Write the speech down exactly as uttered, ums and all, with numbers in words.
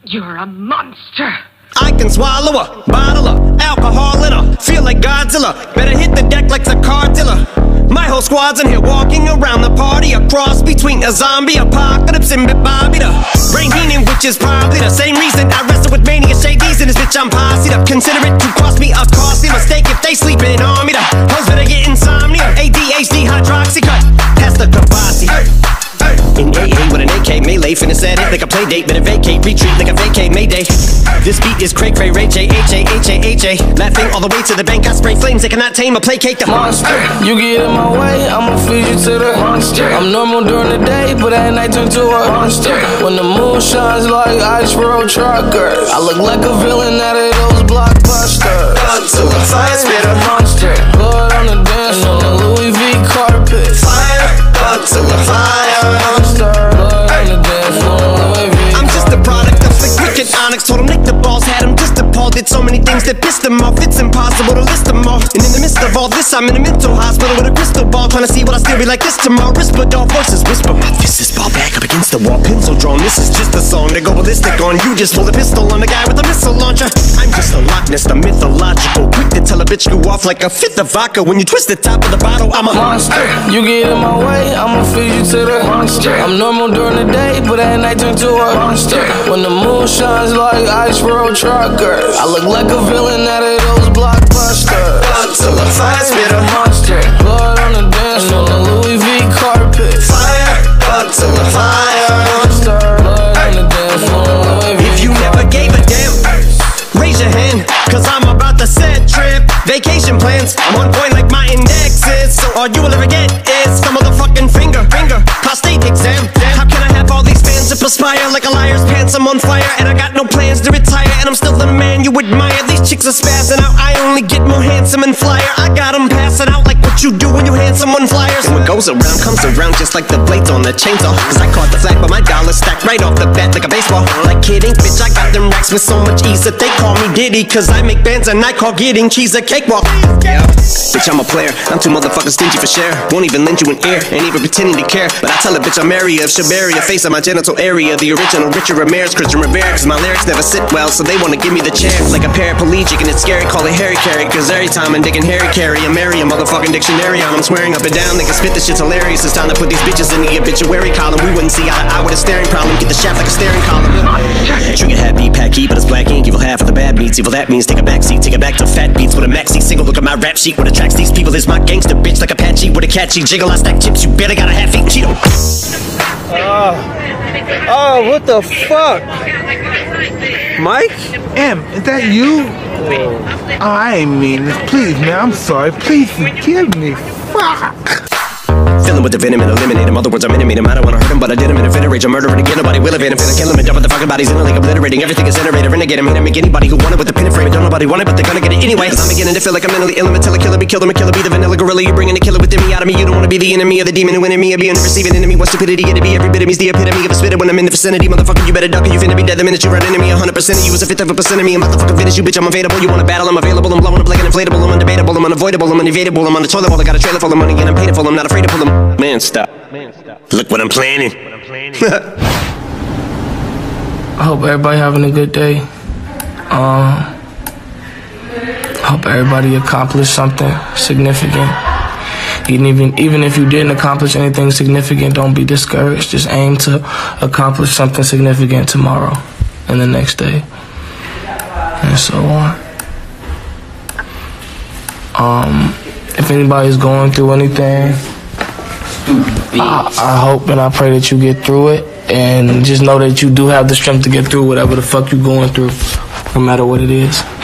You're a monster. I can swallow a bottle of alcohol in her. Feel like Godzilla. Better hit the deck like the car dealer. My whole squad's in here walking around the party. A cross between a zombie apocalypse and Bobby the Brain Heenan, which is probably the same reason I wrestle with mania shades in this bitch. I'm posse up. Consider it to cost me a costly mistake if they sleeping on me. The hoes better get insomnia. A D H D hydroxy cut. Pass the Kabasi. In A A with an A K melee, finna set it like a play date. Better vacate, retreat like a vacate Mayday. This beat is cray cray, Ray J, H A, H A, H A. Laughing all the way to the bank, I spray flames that cannot tame or placate the monster. You get in my way, I'ma feed you to the monster. I'm normal during the day, but at night turn to a monster. When the moon shines like ice road truckers, I look like a villain out of those blockbusters. To a fire spitter monster. Blood on the dance on the Louis V carpet. Fire, up to a fire monster. Blood on the dance on Louis V. I'm just a product of the wicked onyx. Told him lick the balls, had him just appalled. Did so many things that pissed him off. It's impossible to list them all. And in the midst of all this, I'm in a mental hospital with a crystal ball, trying to see what I still be like this tomorrow. Whisper, dog voices whisper. My fist is ball back up against the wall, pencil drawn. This is just a song to go ballistic on. You just pull a pistol on the guy with a missile launcher. I'm just a Loch Ness, the mythological. Quick to tell a bitch you off like a fifth of vodka. When you twist the top of the bottle, I'm a monster. You get in my way, I'ma feed you to the monster. I'm normal during the day, but at night turn to a monster. When the moon shines like ice road truckers, I look like a villain out of those blockbusters. To a fire spitter monster. Blood on the dance on the Louis V carpet. Fire, up to a fire monster. Blood on the dance on the Louis V. If you never gave a damn, raise your hand, cause I'm about to set trip. Vacation plans, I'm on point like my index is. So all you will ever get is some motherfucking finger, finger, prostate exam. How can I have all these fans that perspire like a liar's pants? I'm on fire and I got no plans to retire, and I'm still the man you admire. These chicks are spazzing out, I only get more handsome and flyer. I got them passing out like what you do when you hand someone flyers. And what goes around comes around just like the blades on the chainsaw. Cause I caught the flag but my dollar stacked right off the bat like a baseball. Like kidding, bitch, I got them racks with so much ease that they call me Diddy. Cause I make bands and I call getting cheese a cakewalk. Yeah, bitch, I'm a player, I'm too motherfucking stingy for share. Won't even lend you an ear, ain't even pretending to care. But I tell a bitch I'm area of Shabaria, face of my genital area. The original Richard Ramirez, Christian Rivera. Cause my lyrics never sit well, so they wanna give me the chair. Like a paraplegic and it's scary, call it Harry Carry. Cause every time I'm digging Harry Carry, I'm marry a motherfucking dictionary on. I'm swearing up and down, they can spit, this shit's hilarious. It's time to put these bitches in the obituary column. We wouldn't see eye to eye with a staring problem. Get the shaft like a staring column. Trigger happy, packy, but it's black ink. Evil half of the bad meats, evil that means take a backseat. Take it back to fat beats with a maxi single. Look at my rap sheet, what attracts these people is my gangster bitch. Like Apache with a catchy jiggle. I stack chips, you better got a half-eaten Cheeto. Oh, oh, what the fuck? Mike? M, is that you? Oh, I ain't mean this. Please, man, I'm sorry. Please forgive me. Fuck. Fill him with the venom and eliminate him. Other words, I'm intimate him. I don't wanna hurt him, but I did him in a fit of rage. I'm murdering again. Nobody will evade him. Finna kill him and dump the fucking bodies in a lake, obliterating everything is iterator. Renegade him, and make anybody who want it with the pin and frame. Don't nobody want it, but they're gonna get it anyway. Cause I'm beginning to feel like I'm mentally ill. I'm until a killer be killed. I'm a killer, be the vanilla gorilla. You're bringing a killer within me out of me. You don't wanna be the enemy of the demon who in me. Or being the receiving enemy. What stupidity it'd be? Every bit of me's the epitome of a spitter when I'm in the vicinity. Motherfucker, you better duck or you finna be dead the minute you run into me. A hundred percent of you is a fifth of a percent of me. I'm about to fucking finish you, bitch. I'm available. You wanna battle? I'm available. I'm blowing up like an inflatable. I'm undebatable. I'm unavoidable. I'm unevadable. I'm on the toilet bowl. I got a trailer full of money and I'm paid for. I'm not afraid to pull them. Man, stop. Man, stop. Look what I'm planning. I hope everybody having a good day. Um, hope everybody accomplished something significant. Even, even, even if you didn't accomplish anything significant, don't be discouraged. Just aim to accomplish something significant tomorrow and the next day, and so on. Um, if anybody's going through anything, I, I hope and I pray that you get through it, and just know that you do have the strength to get through whatever the fuck you're going through, no matter what it is.